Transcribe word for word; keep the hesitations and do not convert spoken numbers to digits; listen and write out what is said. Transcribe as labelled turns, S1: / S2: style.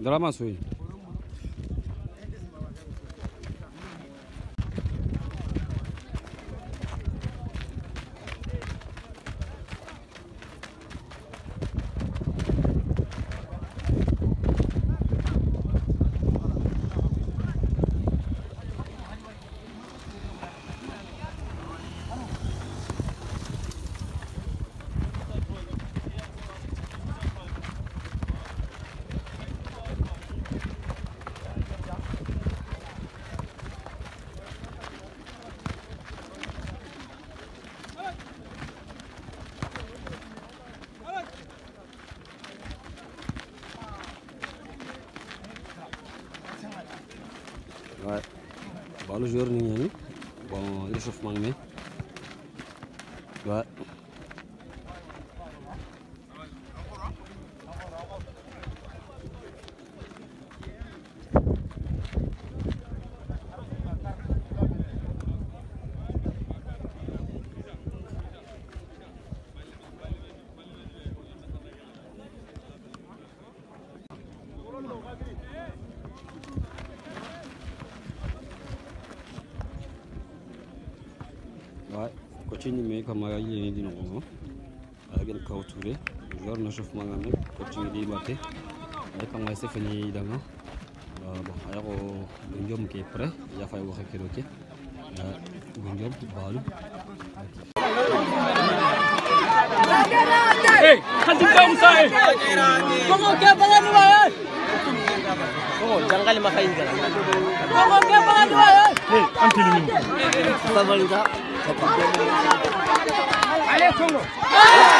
S1: Drama suy. Ouais, bon, le joueur n'est pas bon, l'échauffement mais ouais. Ouais, continue mais comme il y a des noms, avec un kauture, joueur l'échauffement mais continue de battre. Mais comme c'est fini d'avant, bon, alors Gunjom qui est prêt, il a fallu voir qu'il est ok. Gunjom, balle.
S2: Hey, hadi kamu saya. Kamu kaya bangan dua ya? Oh, jangan lima kali kan. Kamu kaya bangan dua ya? Hey, anti ini. Apa balik tak? Ayo, tunggu.